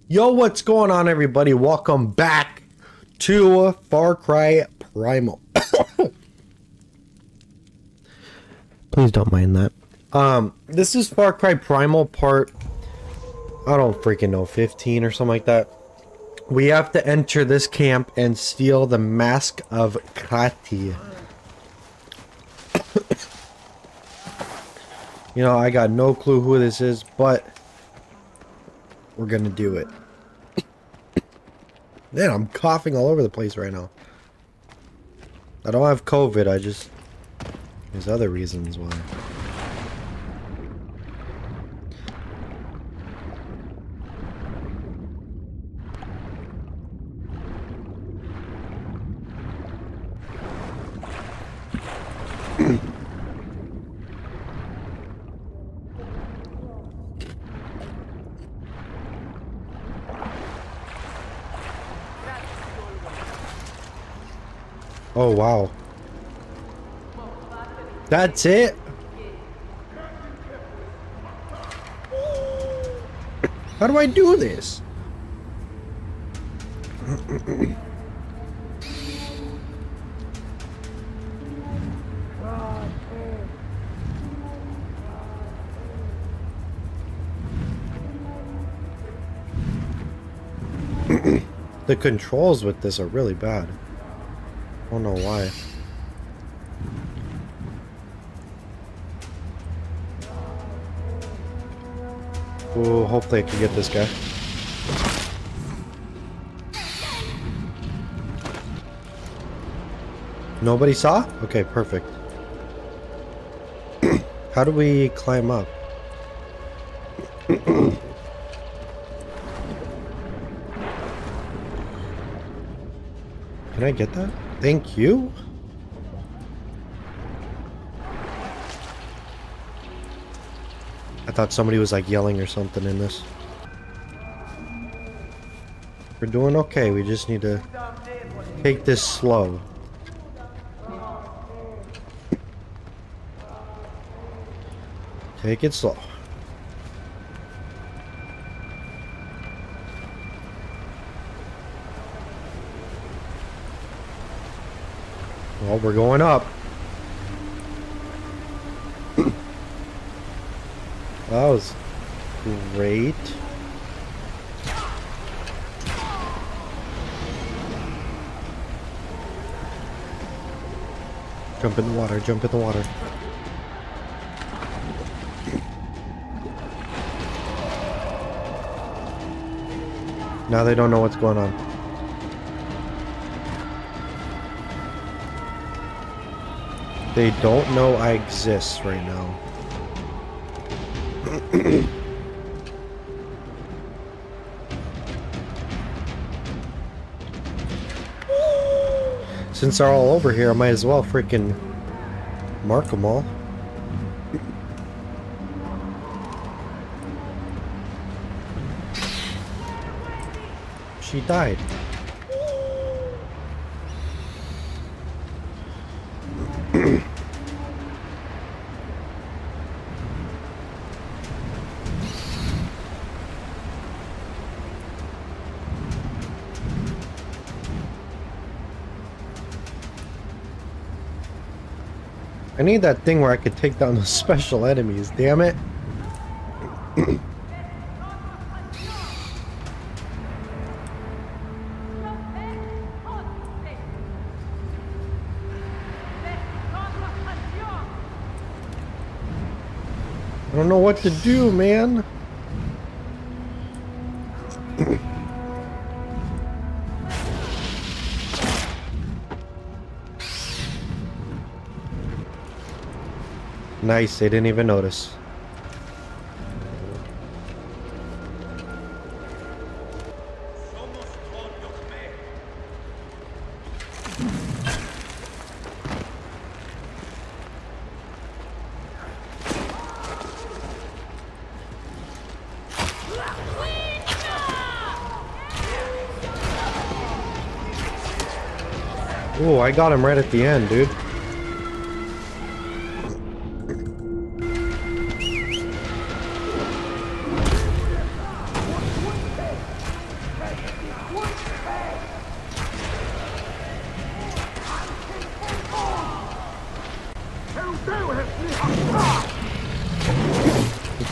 Yo, what's going on, everybody? Welcome back to Far Cry Primal. Please don't mind that. This is Far Cry Primal part, I don't freaking know, 15 or something like that. We have to enter this camp and steal the Mask of Kati. You know, I got no clue who this is, but we're gonna do it. Man, I'm coughing all over the place right now. I don't have COVID, there's other reasons why. Oh, wow. That's it? How do I do this? The controls with this are really bad. I don't know why. Oh, hopefully I can get this guy. Nobody saw? Okay, perfect. How do we climb up? Can I get that? Thank you. I thought somebody was like yelling or something in this. We're doing okay. We just need to take this slow. Take it slow. Well, we're going up. That was great. Jump in the water, jump in the water. Now they don't know what's going on. They don't know I exist right now. Since they're all over here, I might as well freaking mark them all. She died. I need that thing where I could take down those special enemies, damn it. I don't know what to do, man. Nice, they didn't even notice. Oh, I got him right at the end, dude.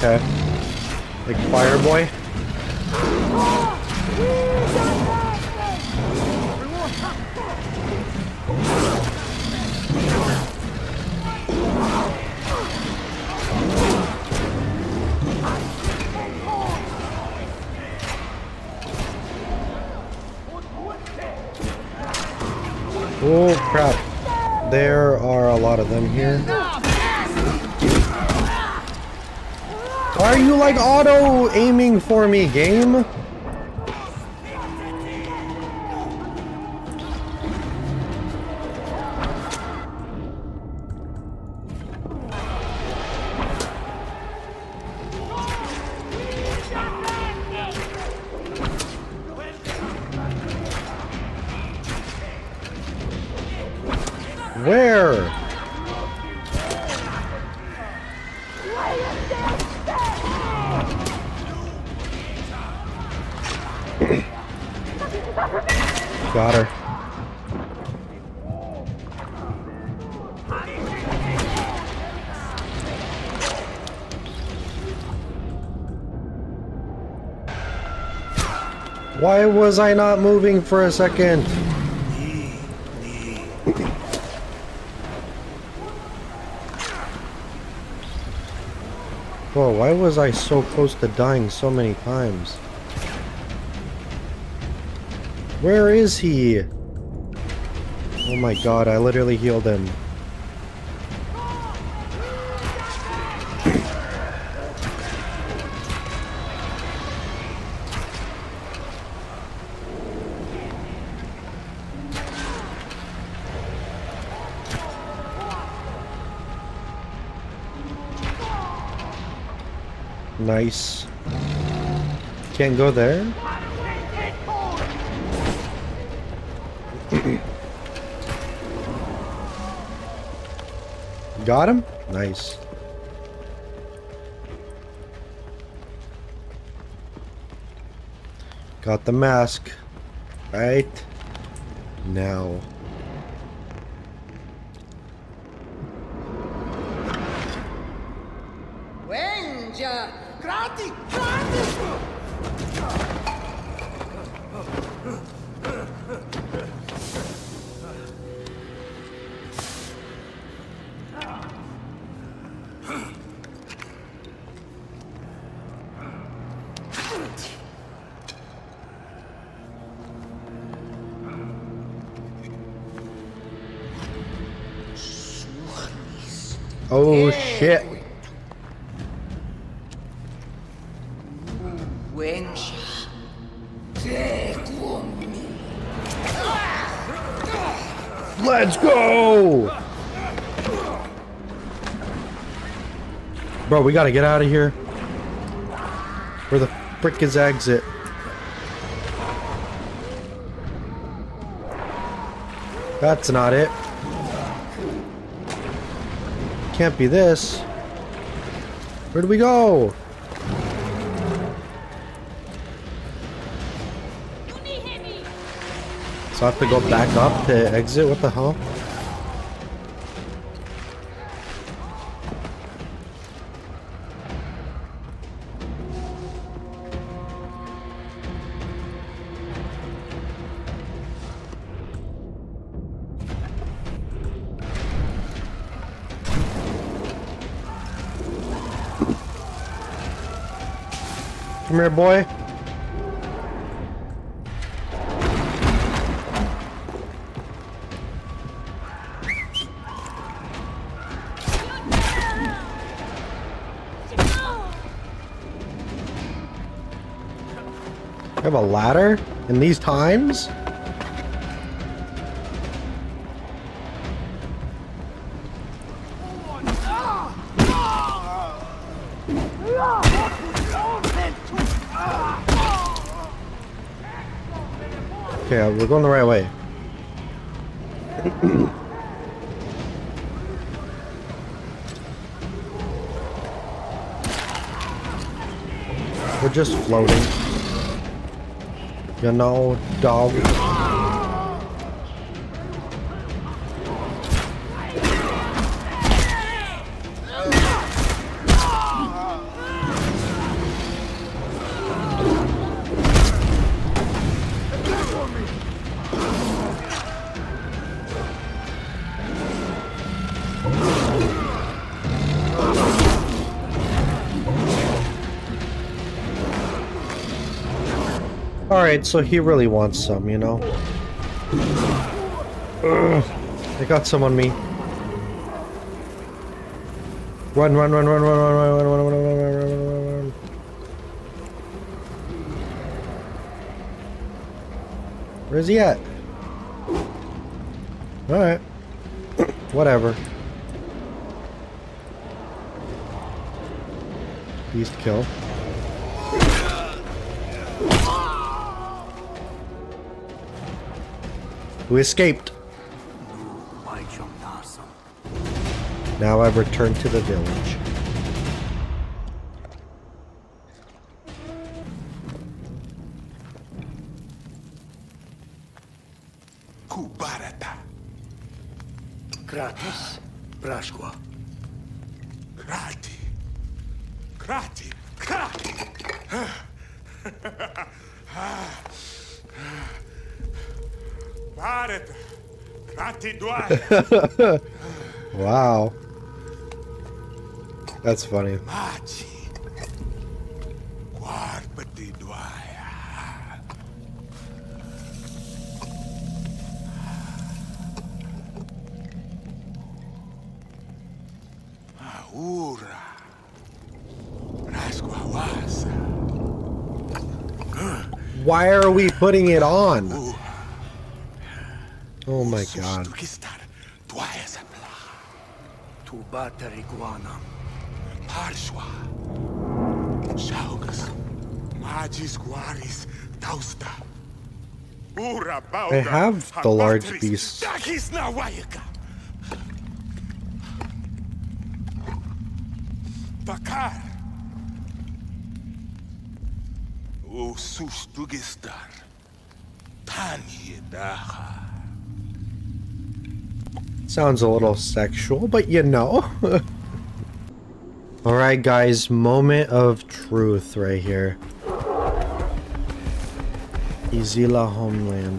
Okay. Like Fire Boy. Oh crap. There are a lot of them here. Why are you like auto aiming for me, game? Where? Got her. Why was I not moving for a second? Whoa, why was I so close to dying so many times? Where is he? Oh my god, I literally healed him. Nice. Can't go there? Got him? Nice. Got the mask. Right now. Oh shit. Let's go! Bro, we gotta get out of here. Where the frick is exit? That's not it. Can't be this. Where'd we go? So I have to go back up to exit? What the hell? Come here, boy. I have a ladder in these times? Okay, we're going the right way. We're just floating. You know, dog. Alright, so he really wants some, you know? Ugh. They got some on me. Run, run, run, run, run, run, run, run, run, run, run, run, run, run. Where's he at? Alright. Whatever. Beast kill. Who escaped? Now I've returned to the village. Kubarata. Kratis. Brashwa. Krati. Krati. Krati. Barata. Krati Dwai. Wow. That's funny. Machi. Guarbati Dwai. Aura. Rasquawasa. Why are we putting it on? Oh my god. Parshwa. Shaugas. Magis Guaris. Tausta. I have the large beast. Bakar. O sustugistar. Tani daha. Sounds a little sexual, but you know. Alright guys, moment of truth right here. Izila homeland.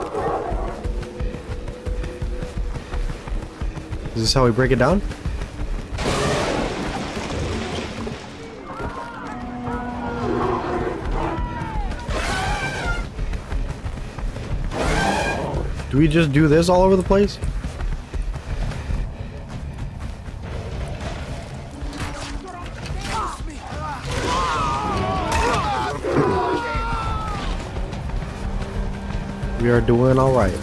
Is this how we break it down? Do we just do this all over the place? We are doing all right.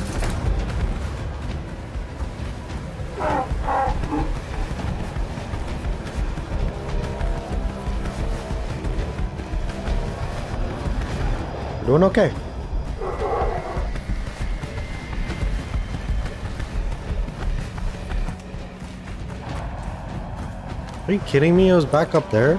We're doing okay. Are you kidding me? It was back up there.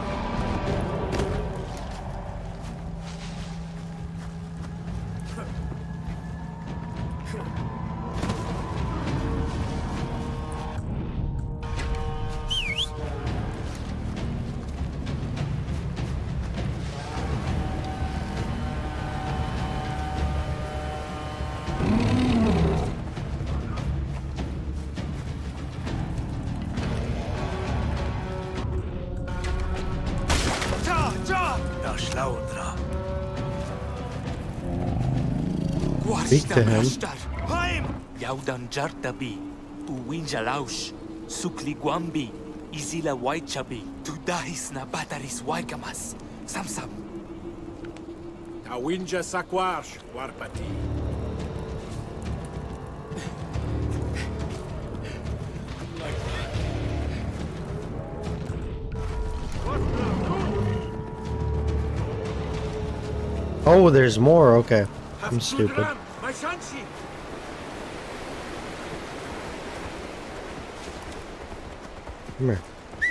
Speak to him. Yaudan Jartabi, Uwinjalaush, Sukli Guambi, Izila Waichabi, Tudahis na Bataris Waikamas, Samsam. Tawinja Sakwash, Warpati. Oh, there's more. Okay. I'm stupid. Come here.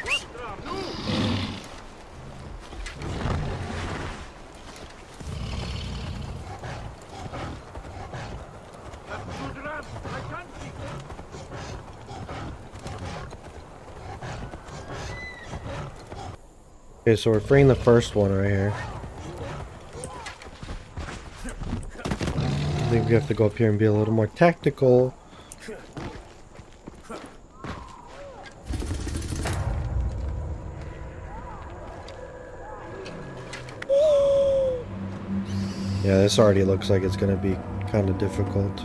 Okay, so we're freeing the first one right here. I think we have to go up here and be a little more tactical. Yeah, this already looks like it's gonna be kind of difficult.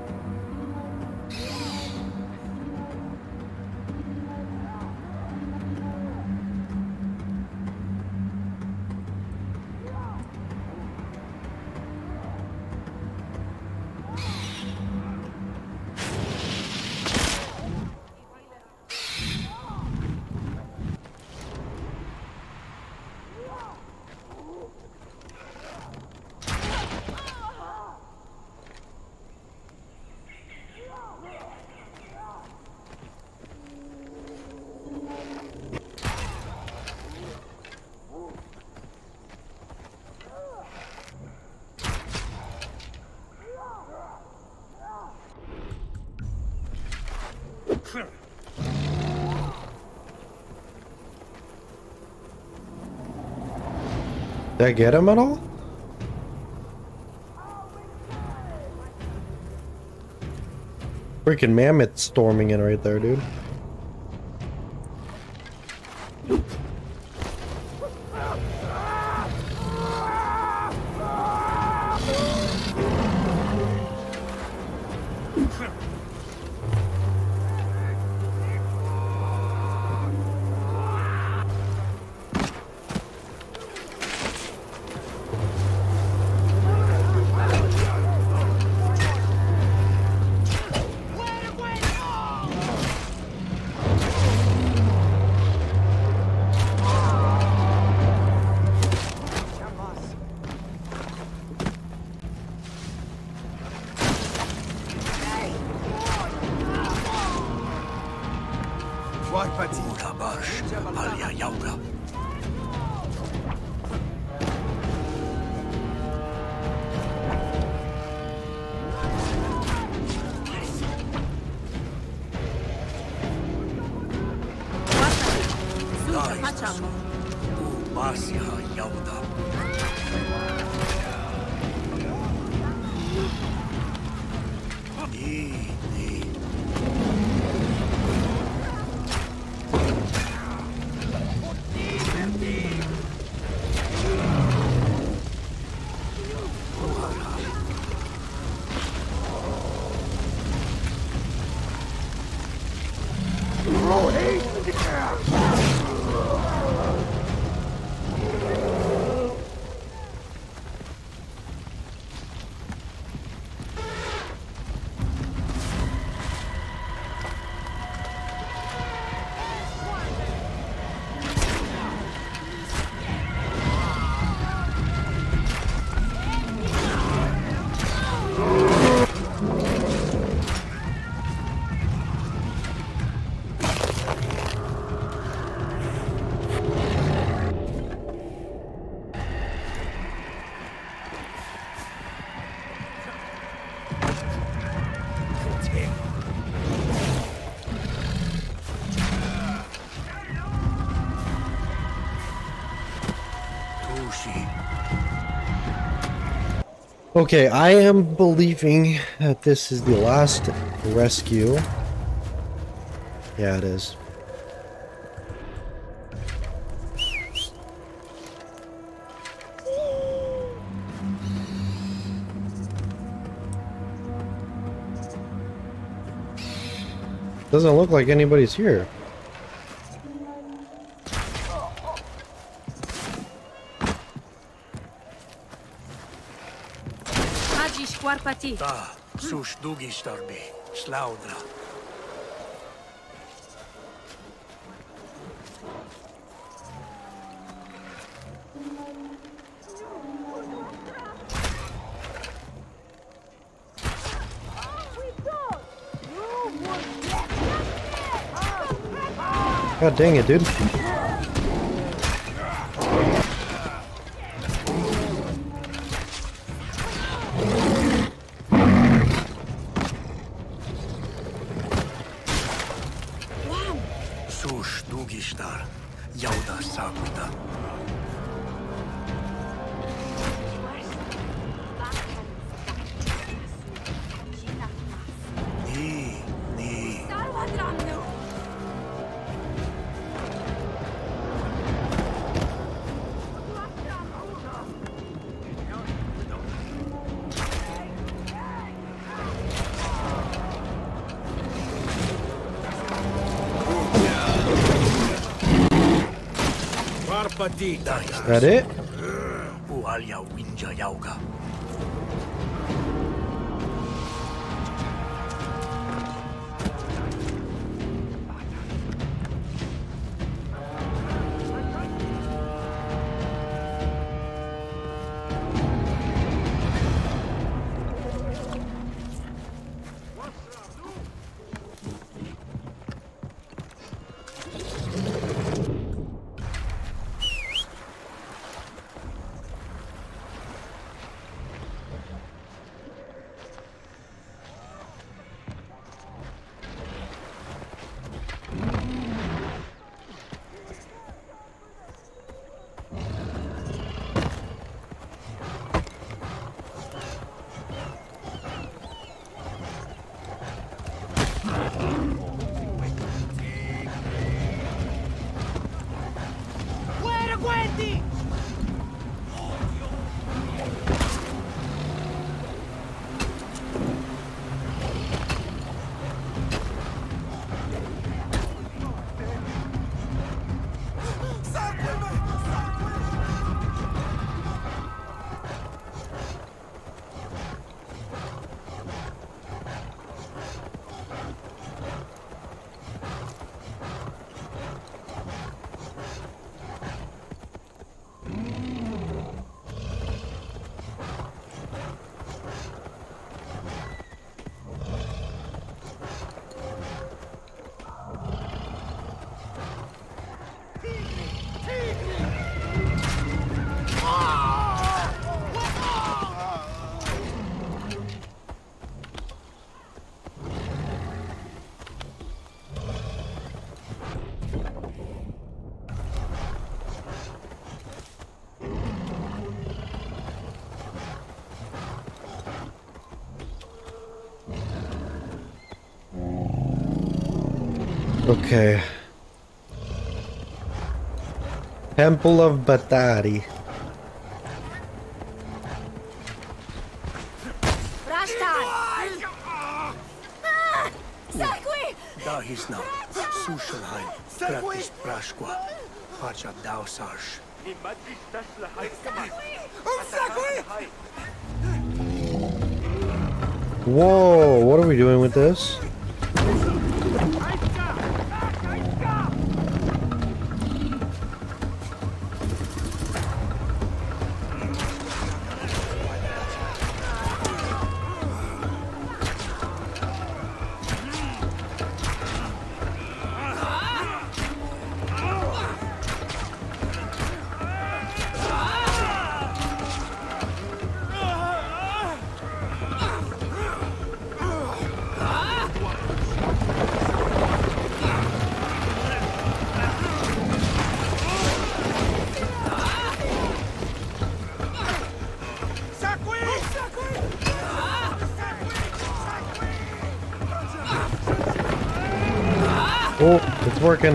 Did I get him at all? Freaking mammoth storming in right there, dude. Okay, I am believing that this is the last rescue. Yeah, it is. Doesn't look like anybody's here. Da, sus dugi starbi, slaudra. God dang it, dude. Sus dugi star, jauda sakuta. Ni. Is that it? Ualya winja yauga. Okay. Temple of Batari. Dahisna, Sushanheim, Pratis Prashqua, Pacha Dausarsh. Whoa, what are we doing with this? Oh, it's working.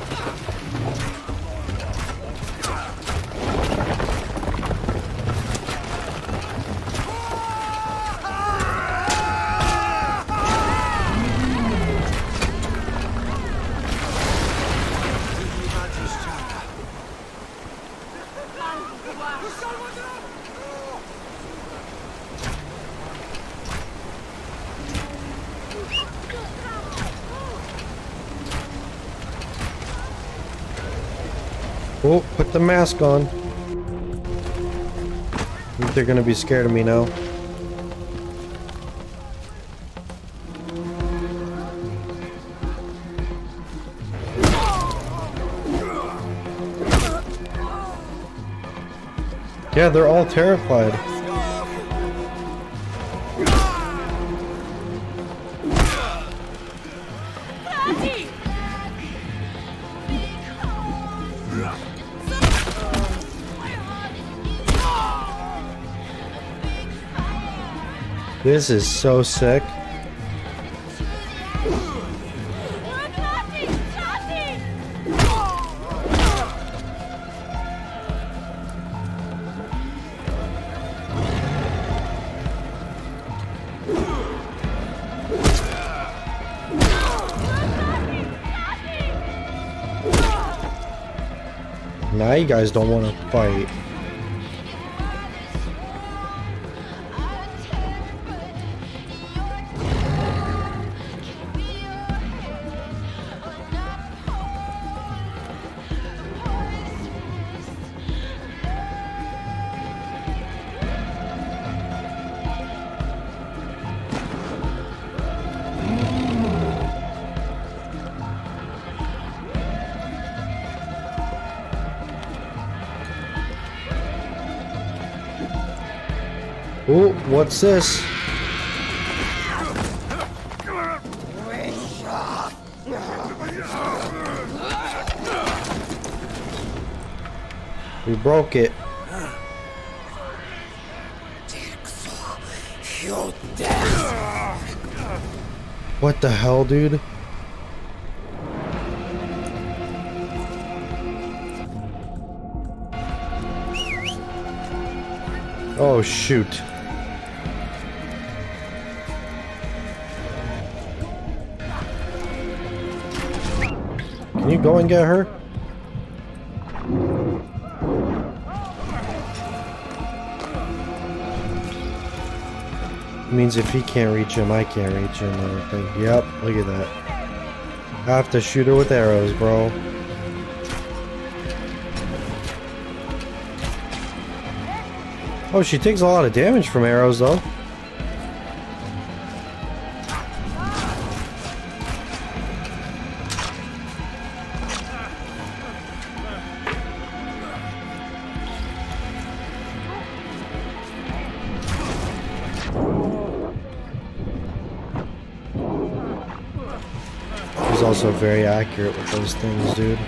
Oh, put the mask on. I think they're gonna be scared of me now. Yeah, they're all terrified. This is so sick. Now you guys don't want to fight. Oh, what's this? We broke it. What the hell, dude? Oh, shoot. Can you go and get her? It means if he can't reach him, I can't reach him, I think. Yep, look at that. I have to shoot her with arrows, bro. Oh, she takes a lot of damage from arrows, though. He's also very accurate with those things, dude.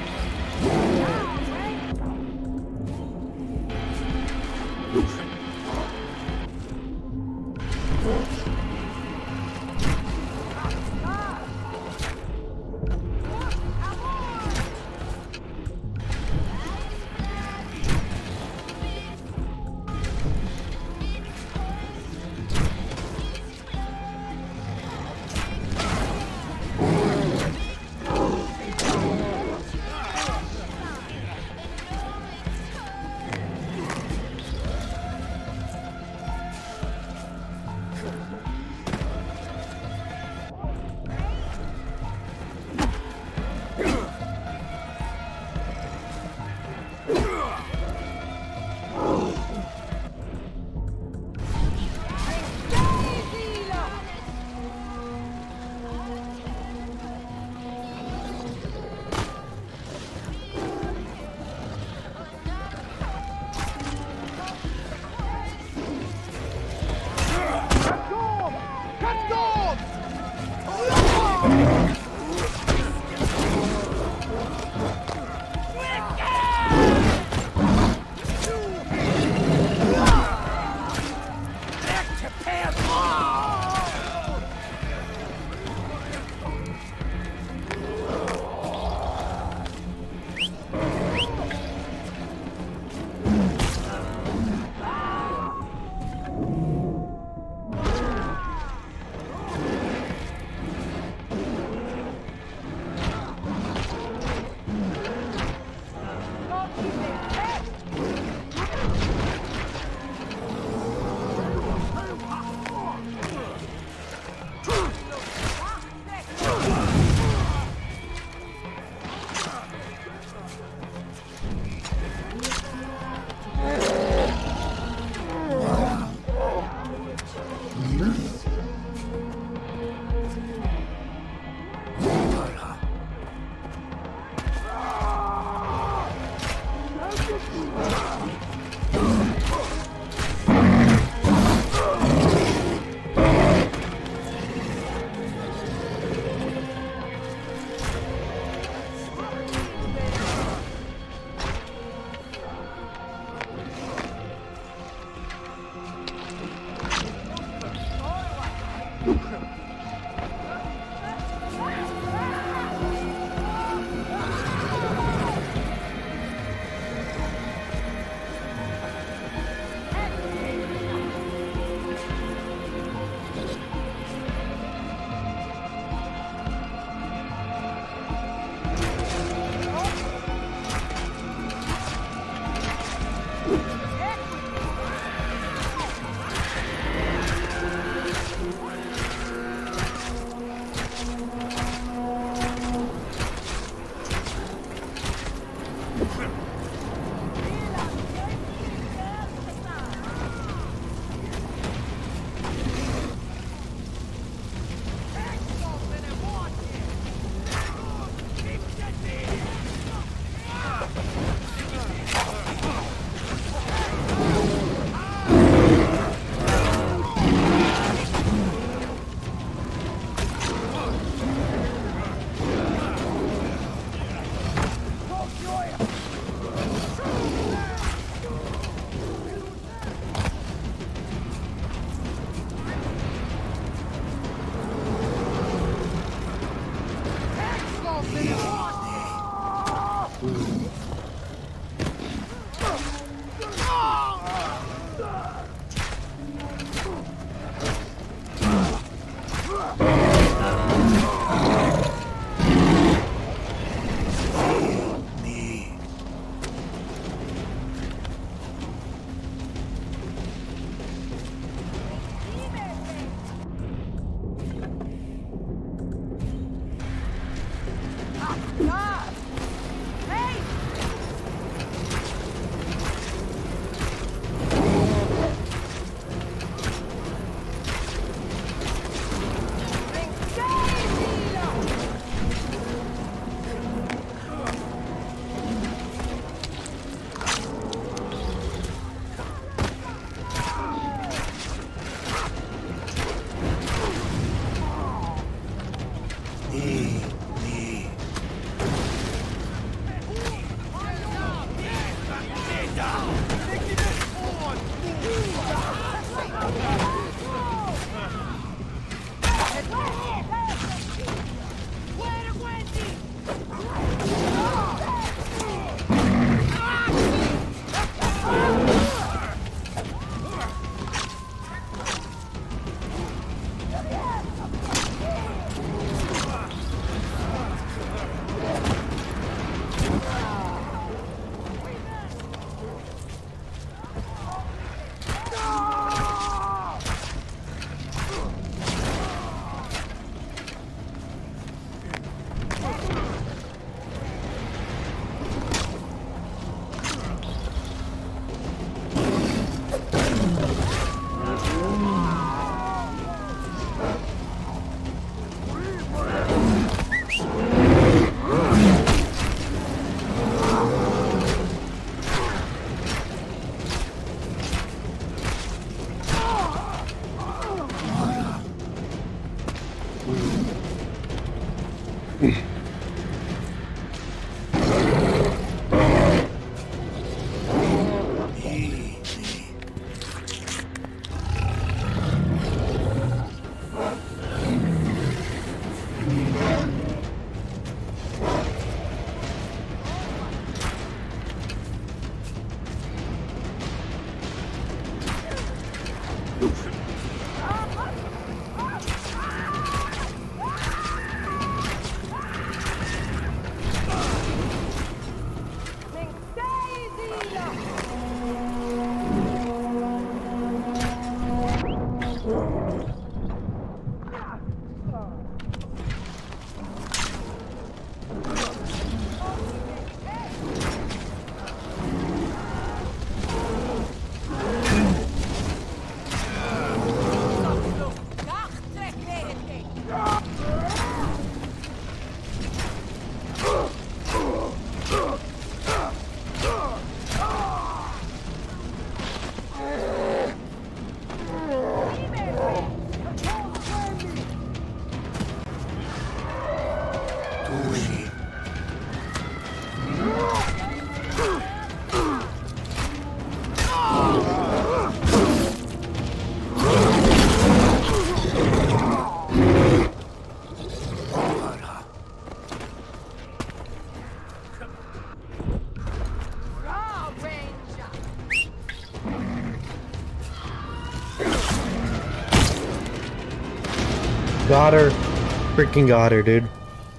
Got her. Freaking got her, dude.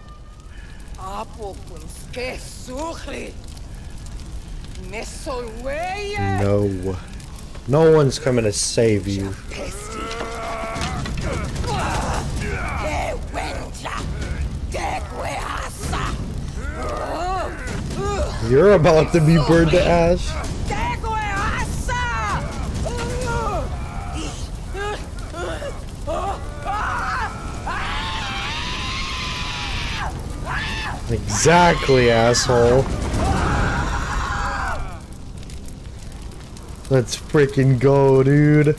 No. No one's coming to save you. You're about to be burned to ash. Exactly, asshole. Let's freaking go, dude.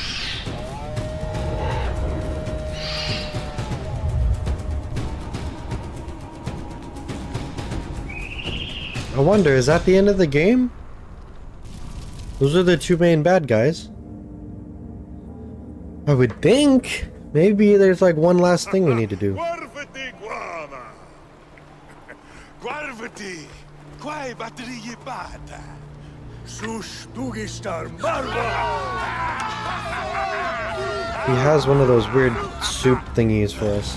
I wonder, is that the end of the game? Those are the two main bad guys. I would think. Maybe there's like one last thing we need to do. He has one of those weird soup thingies for us.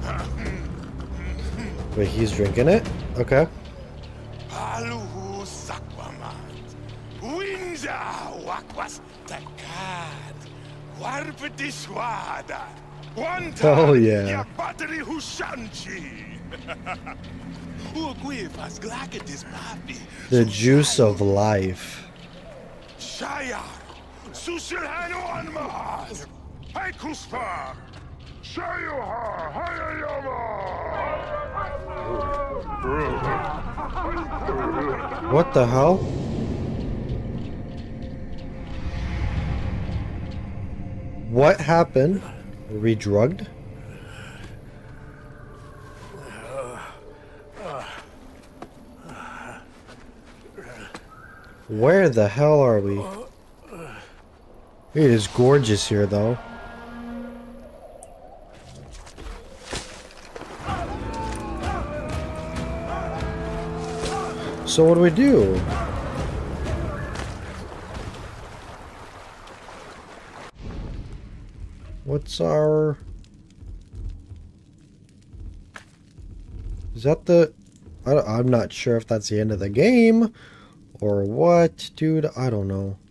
Wait, he's drinking it? Okay. Paluhu sakwamat. Winja wakwas takad. Warpedishwada. Oh yeah. Ya battery hushanchi. Uguifas glagatis papi. The juice of life. Shayar. Sushilhanu anmahas. Hey Kuspa. Shayuha. Hayayama. What the hell? What happened? Were we drugged? Where the hell are we? It is gorgeous here, though. So what do we do? What's our... Is that the... I'm not sure if that's the end of the game or what, dude. I don't know.